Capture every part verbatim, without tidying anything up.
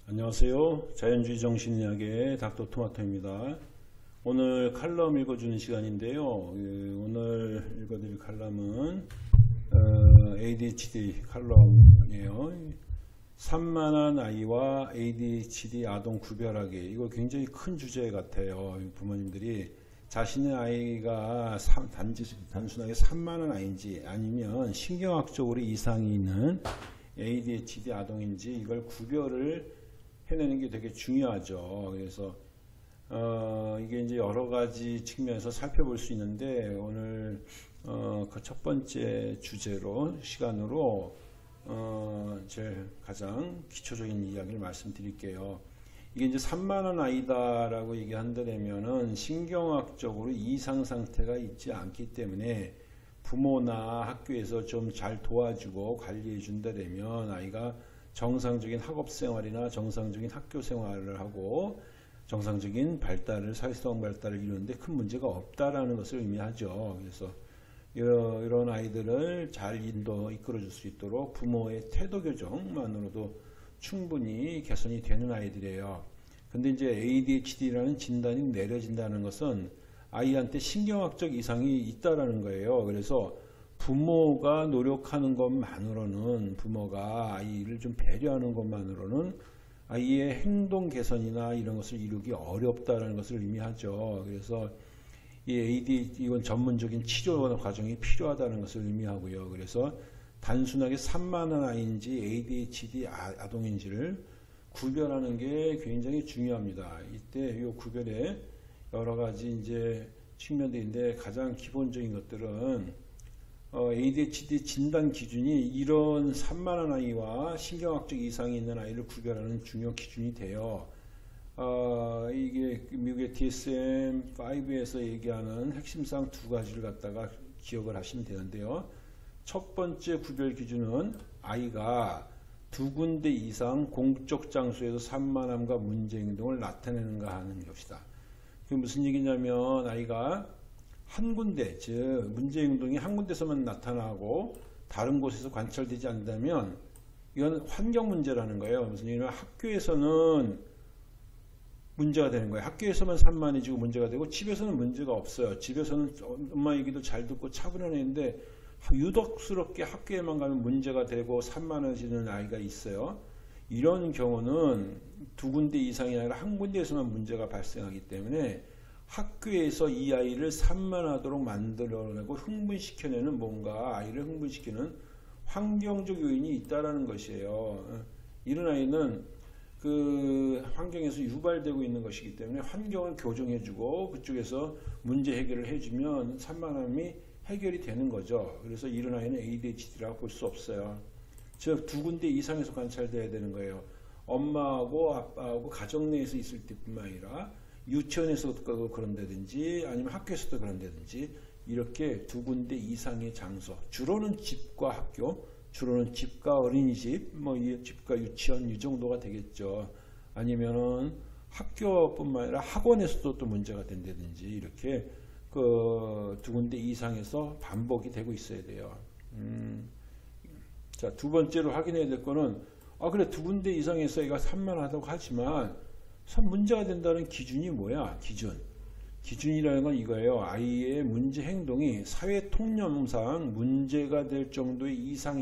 안녕하세요. 자연주의 정신의학의 닥터 토마토입니다. 오늘 칼럼 읽어주는 시간인데요. 오늘 읽어드릴 칼럼은 에이디에이치디 칼럼이에요. 산만한 아이와 에이디에이치디 아동 구별하기. 이거 굉장히 큰 주제 같아요. 부모님들이 자신의 아이가 단지, 단순하게 산만한 아이인지 아니면 신경학적으로 이상이 있는 에이디에이치디 아동인지 이걸 구별을 해내는 게 되게 중요하죠. 그래서 어, 이게 이제 여러 가지 측면에서 살펴볼 수 있는데 오늘 어, 그 첫 번째 주제로 시간으로 어, 제일 가장 기초적인 이야기를 말씀드릴게요. 이게 이제 산만한 아이다라고 얘기한다면은 신경학적으로 이상 상태가 있지 않기 때문에 부모나 학교에서 좀 잘 도와주고 관리해 준다면 아이가 정상적인 학업 생활이나 정상적인 학교 생활을 하고 정상적인 발달을, 사회성 발달을 이루는데 큰 문제가 없다라는 것을 의미하죠. 그래서 이런 아이들을 잘 인도, 이끌어 줄 수 있도록 부모의 태도 교정만으로도 충분히 개선이 되는 아이들이에요. 근데 이제 에이디에이치디라는 진단이 내려진다는 것은 아이한테 신경학적 이상이 있다라는 거예요. 그래서 부모가 노력하는 것만으로는, 부모가 아이를 좀 배려하는 것만으로는 아이의 행동 개선이나 이런 것을 이루기 어렵다는 것을 의미하죠. 그래서 이 에이디에이치디, 이건 전문적인 치료 과정이 필요하다는 것을 의미하고요. 그래서 단순하게 산만한 아이인지 에이디에이치디 아동인지를 구별하는 게 굉장히 중요합니다. 이때 이 구별에 여러 가지 이제 측면들인데 가장 기본적인 것들은 어, 에이디에이치디 진단 기준이 이런 산만한 아이와 신경학적 이상이 있는 아이를 구별하는 중요 기준이 돼요. 어, 이게 미국의 디에스엠 파이브에서 얘기하는 핵심사항 두 가지를 갖다가 기억을 하시면 되는데요. 첫 번째 구별 기준은 아이가 두 군데 이상 공적 장소에서 산만함과 문제 행동을 나타내는가 하는 것이다. 그게 무슨 얘기냐면 아이가 한 군데, 즉 문제 행동이 한 군데서만 나타나고 다른 곳에서 관찰되지 않는다면 이건 환경 문제라는 거예요. 무슨 얘기냐면 학교에서는 문제가 되는 거예요. 학교에서만 산만해지고 문제가 되고 집에서는 문제가 없어요. 집에서는 엄마 얘기도 잘 듣고 차분한 애인데 유독스럽게 학교에만 가면 문제가 되고 산만해지는 아이가 있어요. 이런 경우는 두 군데 이상이 아니라 한 군데에서만 문제가 발생하기 때문에 학교에서 이 아이를 산만하도록 만들어내고 흥분시켜내는 뭔가 아이를 흥분시키는 환경적 요인이 있다라는 것이에요. 이런 아이는 그 환경에서 유발되고 있는 것이기 때문에 환경을 교정해주고 그쪽에서 문제 해결을 해주면 산만함이 해결이 되는 거죠. 그래서 이런 아이는 에이디에이치디라고 볼 수 없어요. 즉 두 군데 이상에서 관찰돼야 되는 거예요. 엄마하고 아빠하고 가정 내에서 있을 때뿐만 아니라 유치원에서도 그런다든지 아니면 학교에서도 그런다든지 이렇게 두 군데 이상의 장소, 주로는 집과 학교, 주로는 집과 어린이집, 뭐 집과 유치원 이 정도가 되겠죠. 아니면은 학교뿐만 아니라 학원에서도 또 문제가 된다든지 이렇게 그 두 군데 이상에서 반복이 되고 있어야 돼요. 음. 자, 두 번째로 확인해야 될 거는 아 그래 두 군데 이상에서 얘가 산만하다고 하지만 문제가 된다는 기준이 뭐야? 기준. 기준이라는 건 이거예요. 아이의 문제 행동이 사회 통념상 문제가 될 정도의 이상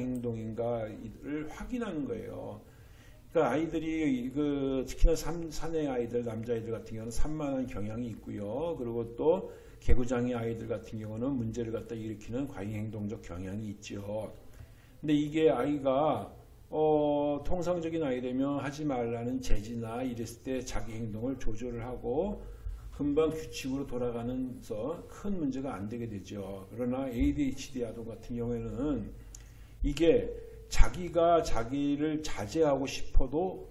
행동인가를 확인하는 거예요. 그러니까 아이들이 그 특히나 산, 사내 아이들, 남자아이들 같은 경우는 산만한 경향이 있고요. 그리고 또 개구장이 아이들 같은 경우는 문제를 갖다 일으키는 과잉행동적 경향이 있죠. 근데 이게 아이가 어, 통상적인 아이라면 하지 말라는 제지나 이랬을 때 자기 행동을 조절을 하고 금방 규칙으로 돌아가면서 큰 문제가 안 되게 되죠. 그러나 에이디에이치디 아동 같은 경우에는 이게 자기가 자기를 자제하고 싶어도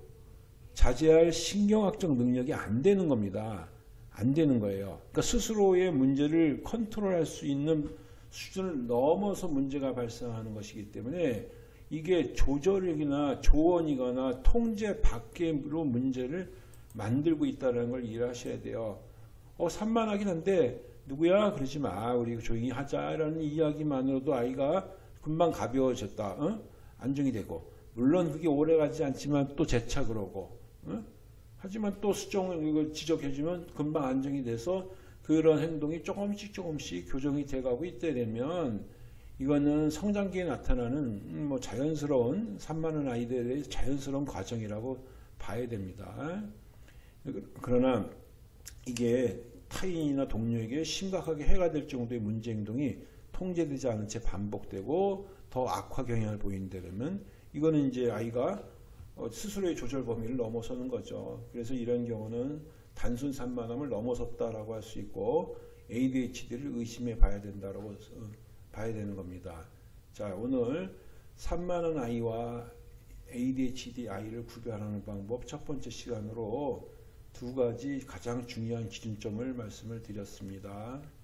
자제할 신경학적 능력이 안 되는 겁니다. 안 되는 거예요. 그러니까 스스로의 문제를 컨트롤할 수 있는 수준을 넘어서 문제가 발생하는 것이기 때문에 이게 조절력이나 조언이거나 통제 밖으로 문제를 만들고 있다는 걸 이해하셔야 돼요. 어, 산만하긴 한데 누구야? 그러지 마. 우리 조용히 하자라는 이야기만으로도 아이가 금방 가벼워졌다. 어? 안정이 되고 물론 그게 오래 가지 않지만 또 재차 그러고 어? 하지만 또 수정 이걸 지적해주면 금방 안정이 돼서 그런 행동이 조금씩 조금씩 교정이 돼가고 있다 되면 이거는 성장기에 나타나는 뭐 자연스러운 산만한 아이들의 자연스러운 과정이라고 봐야 됩니다. 그러나 이게 타인이나 동료에게 심각하게 해가 될 정도의 문제 행동이 통제되지 않은 채 반복되고 더 악화 경향을 보인다 그러면 이거는 이제 아이가 스스로의 조절 범위를 넘어서는 거죠. 그래서 이런 경우는 단순 산만함을 넘어섰다라고 할 수 있고 에이디에이치디를 의심해 봐야 된다라고 봐야 되는 겁니다. 자, 오늘 산만한 아이와 에이디에이치디 아이를 구별하는 방법 첫 번째 시간으로 두 가지 가장 중요한 기준점을 말씀을 드렸습니다.